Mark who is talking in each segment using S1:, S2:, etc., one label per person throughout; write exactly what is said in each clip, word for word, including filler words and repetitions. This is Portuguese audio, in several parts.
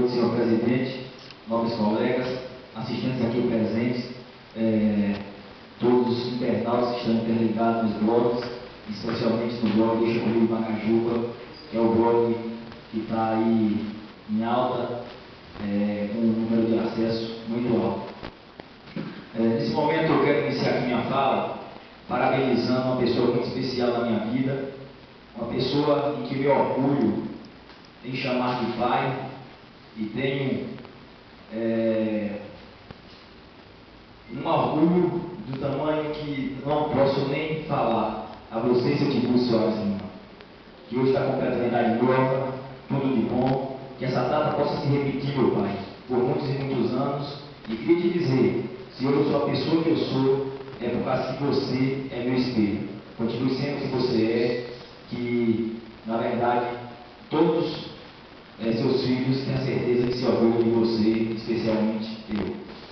S1: noite, senhor presidente, nobres colegas, assistentes aqui presentes, é, todos os internautas que estão interligados nos blogs, especialmente no blog Deixa Comigo Macajuba, que é o blog que está aí em alta, é, com um número de acesso muito alto. É, nesse momento eu quero iniciar aqui minha fala parabenizando uma pessoa muito especial da minha vida, uma pessoa em que me orgulho em chamar de pai e tenho é, um orgulho do tamanho que não posso nem falar a vocês, eu te busco, senhoras e irmãos, que hoje está completando a idade nova, tudo de bom, que essa data possa se repetir, meu pai, por muitos e muitos anos, e queria te dizer, se eu sou a pessoa que eu sou, é por causa que você é meu espelho. Continue sendo o que você é, que, na verdade, todos é, seus filhos têm a certeza que se orgulham de você, especialmente eu.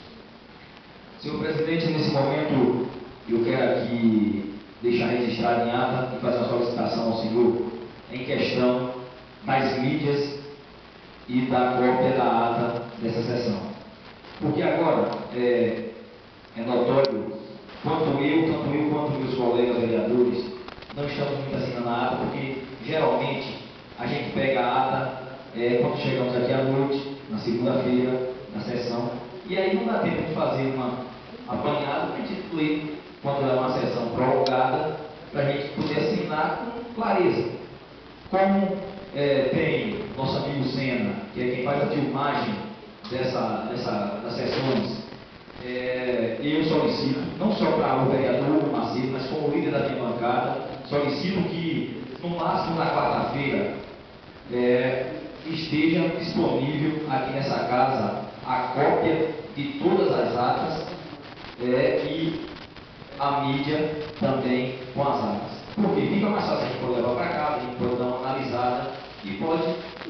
S1: Senhor presidente, nesse momento, eu quero aqui deixar registrado em ata e fazer uma solicitação ao senhor em questão das mídias e da cópia da ata dessa sessão. Porque agora é, é notório, quanto eu, tanto eu quanto meus colegas vereadores, não estamos muito assinando a ata, porque geralmente a gente pega a ata é, quando chegamos aqui à noite, na segunda-feira, na sessão, e aí não dá tempo de fazer uma apanhada para a gente ler quando é uma sessão prolongada, para a gente poder assinar com clareza. Como é, tem nosso amigo Senna, que é quem faz a filmagem dessa, dessa, das sessões, é, eu solicito, não só para o vereador Macedo, mas como líder da minha bancada, solicito que no máximo na quarta-feira é, esteja disponível aqui nessa casa a cópia de todas as atas é, e a mídia também com as atas. Porque fica mais fácil a gente pode levar para casa, a gente pode dar uma analisada e pode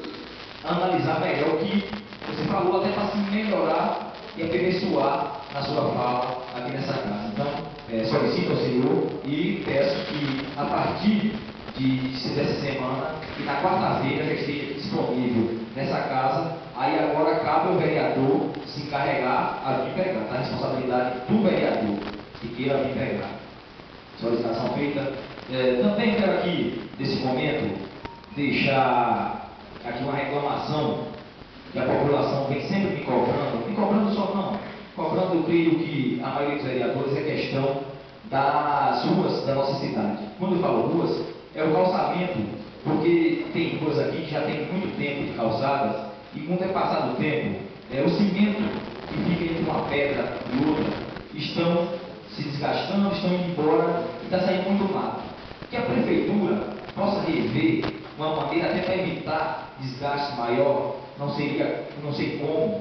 S1: analisar melhor o que você falou, até para se melhorar e aperfeiçoar na sua fala aqui nessa casa. Então, é, solicito ao senhor e peço que a partir de, dessa semana e na quarta-feira já esteja disponível nessa casa. Aí agora cabe ao vereador se encarregar a vir pegar, tá? A responsabilidade do vereador que queira vir pegar. Solicitação feita. É, também quero aqui, nesse momento, deixar aqui uma reclamação que a população vem sempre me cobrando, me cobrando só não, cobrando eu creio que a maioria dos vereadores é questão das ruas da nossa cidade. Quando eu falo ruas, é o calçamento, porque tem ruas aqui que já tem muito tempo de calçadas e quando é passado o tempo, é, o cimento que fica entre uma pedra e outra estão se desgastando, estão indo embora e está saindo muito mato. Que a prefeitura possa rever uma maneira até para evitar desgaste maior, não seria, não sei como,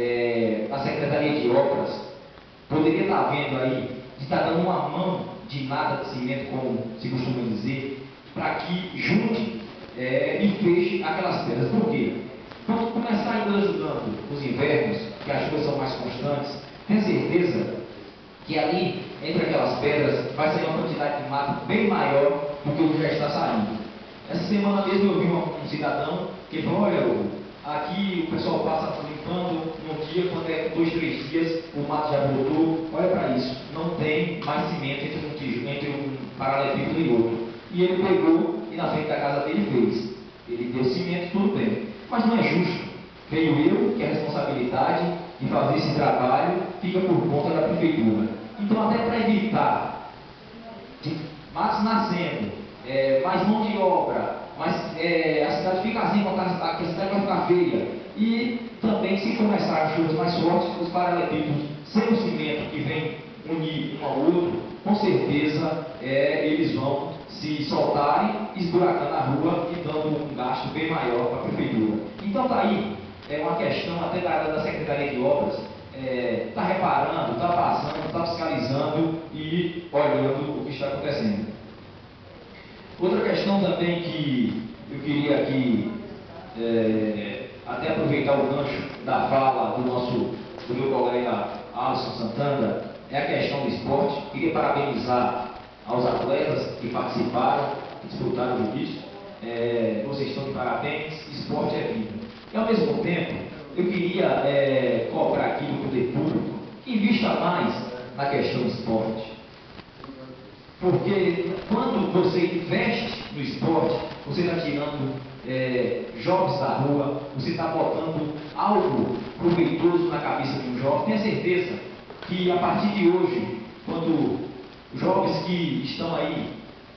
S1: é, a Secretaria de Obras poderia estar vendo aí, de estar dando uma mão de nada de cimento, como se costuma dizer, para que junte é, e feche aquelas pedras. Por quê? Quando começar ainda ajudando os invernos, que as chuvas são mais constantes, tenho certeza que ali, entre aquelas pedras, vai sair uma quantidade de mato bem maior do que o que já está saindo. Essa semana mesmo eu vi uma, um cidadão que falou, olha, aqui o pessoal passa limpando num dia, quando é dois, três dias, o mato já brotou, olha para isso, não tem mais cimento entre um, tijolo, entre um paralelepípedo e outro. E ele pegou e na frente da casa dele fez. Ele deu cimento, tudo bem. Mas não é justo. Veio eu, que a responsabilidade de fazer esse trabalho fica por conta da prefeitura. Então, até para evitar de matos nascendo, é, mais mão de obra, mas é, a cidade fica assim, a cidade vai ficar feia. E também, se começar as chuvas mais fortes, os paralelepípedos sem o cimento que vem unir um ao outro, com certeza é, eles vão se soltarem, esburacando a rua e dando um gasto bem maior para a prefeitura. Então, está aí é uma questão até da área da Secretaria de Obras, está é, reparando, está passando, está fiscalizando e olhando o que está acontecendo. Outra questão também que eu queria aqui é, até aproveitar o gancho da fala do nosso do meu colega Alisson Santana, é a questão do esporte. Queria parabenizar aos atletas que participaram, que disputaram o juízo. É, vocês estão de parabéns, esporte é vida. E ao mesmo tempo, eu queria é, cobrar aqui do poder público que invista mais na questão do esporte. Porque quando você investe no esporte, você está tirando é, jovens da rua, você está botando algo proveitoso na cabeça de um jovem. Tenha certeza que a partir de hoje, quando jovens que estão aí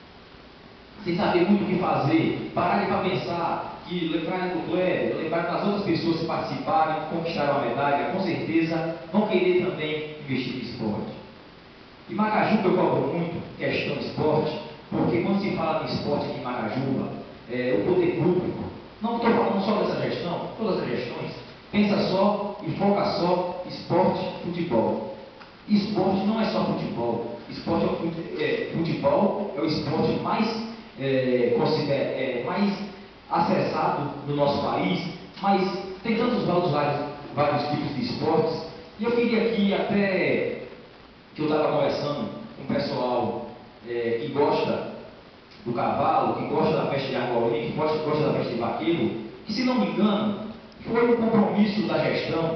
S1: sem saber muito o que fazer, pararem para pensar, que lembrarem do Kleber, lembrarem das outras pessoas que participaram, conquistaram a medalha, com certeza vão querer também investir no esporte. Em Macajuba eu cobro muito questão de esporte, porque quando se fala de esporte aqui em Macajuba, é, o poder público, não estou falando só dessa gestão, todas as gestões, pensa só e foca só esporte, futebol. Esporte não é só futebol, esporte é, é, futebol é o esporte mais, é, considera, é, mais acessado no nosso país, mas tem tantos vários, vários tipos de esportes, e eu queria aqui até que eu estava conversando com o pessoal é, que gosta do cavalo, que gosta da festa de Argolinha, que gosta, gosta da festa de vaqueiro, que se não me engano, foi um compromisso da gestão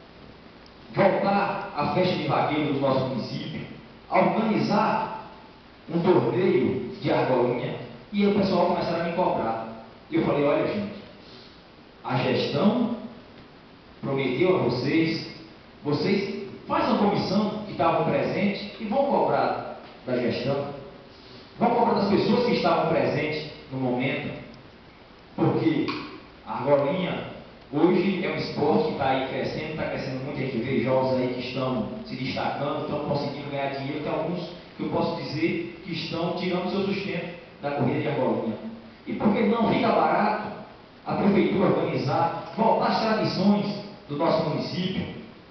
S1: voltar à festa de vaqueiro do nosso município, organizar um torneio de Argolinha, e aí o pessoal começaram a me cobrar. E eu falei, olha gente, a gestão prometeu a vocês, vocês fazem a comissão que estavam presentes e vão cobrar da gestão, vão cobrar das pessoas que estavam presentes no momento, porque a argolinha hoje é um esporte que está aí crescendo, está crescendo muito, a gente vê jovens aí que estão se destacando, estão conseguindo ganhar dinheiro, tem alguns que eu posso dizer que estão tirando seu sustento da corrida de argolinha. E por que não fica barato a prefeitura organizar, voltar às tradições do nosso município?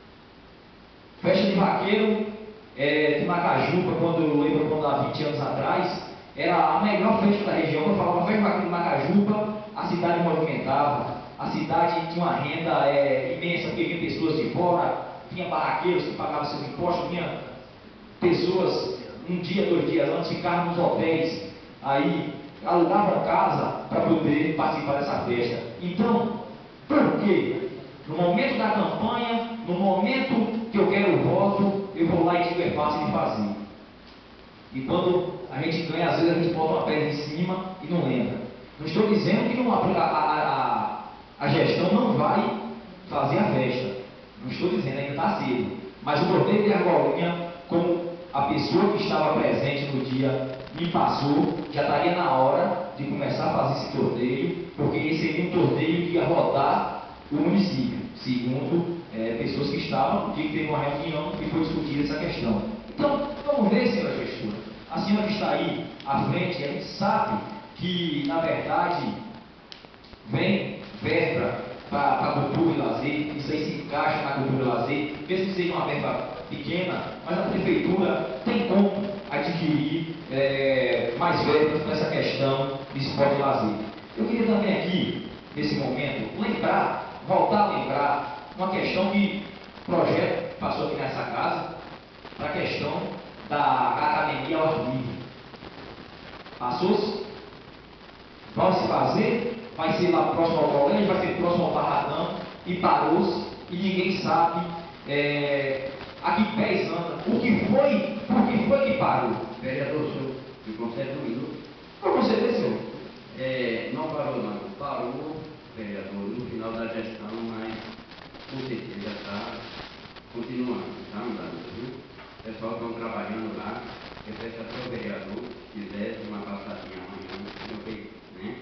S1: Festa de vaqueiro é, de Macajuba, quando eu lembro, quando há vinte anos atrás, era a melhor festa da região. Quando eu falava festa de vaqueiro de Macajuba, a cidade movimentava, a cidade tinha uma renda é, imensa, porque vinha pessoas de fora, vinha barraqueiros que pagavam seus impostos, vinha pessoas, um dia, dois dias antes, ficaram nos hotéis, aí alugavam casa para poder participar dessa festa. Então, por quê? No momento da campanha, no momento que eu quero o voto, eu vou lá e digo é fácil de fazer. E quando a gente ganha, às vezes a gente bota uma pedra em cima e não lembra. Não estou dizendo que não, a, a, a, a gestão não vai fazer a festa. Não estou dizendo, ainda está cedo. Mas o torneio de argolinha, como a pessoa que estava presente no dia me passou, já estaria na hora de começar a fazer esse torneio, porque esse seria um torneio que ia rodar o município, segundo é, pessoas que estavam, no dia que teve uma reunião e foi discutida essa questão. Então, vamos ver, senhora gestora, a senhora que está aí à frente, a gente sabe que, na verdade, vem verba para a cultura e lazer, isso aí se encaixa na cultura e lazer, mesmo que seja uma verba pequena, mas a prefeitura tem como adquirir é, mais verbas para essa questão de esporte e lazer. Eu queria também aqui, nesse momento, lembrar, voltar a lembrar uma questão que o projeto passou aqui nessa casa, para a questão da academia ao ar livre. Passou-se? Vai se fazer? Vai ser lá próximo ao colégio, vai ser próximo ao Barradão, e parou-se, e ninguém sabe é, a que pés anda, o que foi, por que foi que parou?
S2: Vereador, senhor, me concede um minuto.
S1: Por conceder, senhor?
S2: É, não parou não, parou, vereador, no final da gestão, mas com certeza está continuando, está andando, viu? O pessoal estão trabalhando lá, eu peço até o vereador, se quiser, uma passadinha amanhã, eu vejo, né?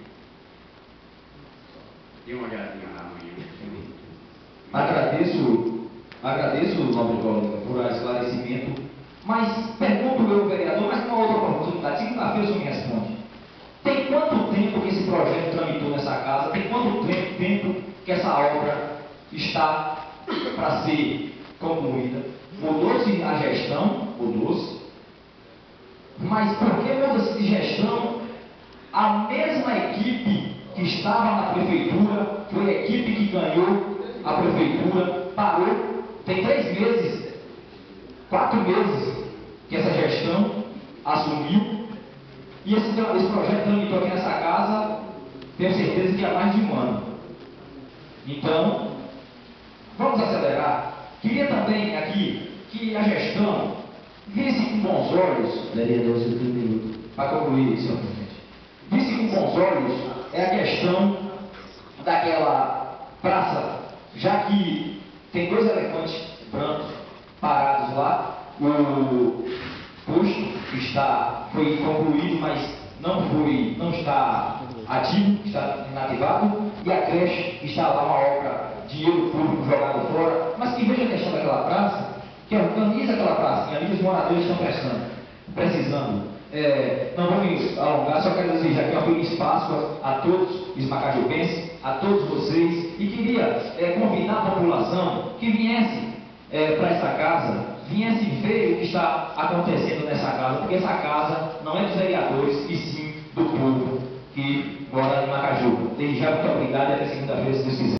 S2: Dê uma olhadinha lá amanhã.
S1: Agradeço, agradeço, nobre colega, por esclarecimento, mas pergunto eu, vereador, mas uma outra oportunidade, segunda-feira o senhor me responde. Tem quanto tempo que esse projeto tramitou nessa casa? Tem quanto tempo que essa obra está para ser concluída? Mudou-se a gestão, mudou-se, mas por que muda-se de gestão? A mesma equipe que estava na prefeitura foi a equipe que ganhou a prefeitura, parou, tem três meses, quatro meses que essa gestão assumiu, e esse, esse projeto tramitou aqui nessa casa, tenho certeza que há mais de um ano. Então, Vamos acelerar. Queria também aqui que a gestão visse com bons olhos,
S3: Vereador, você tem um minuto.
S1: para concluir, senhor presidente, visse com bons olhos é a questão daquela praça, já que tem dois elefantes brancos parados lá, o posto está, foi concluído, mas não foi, não está ativo, está inativado, e a creche está lá uma obra, dinheiro público jogado fora, mas que veja a questão daquela praça, que organiza aquela praça, que ali os moradores estão precisando. precisando. É, não vou me alongar, só quero desejar aqui uma feliz Páscoa a todos os macajubenses, a todos vocês, e queria é, convidar a população que viesse é, para essa casa, viesse ver o que está acontecendo nessa casa, porque essa casa não é dos vereadores, e sim do povo que mora em Macaju. Desde já, muito obrigado e até segunda-feira, se Deus quiser.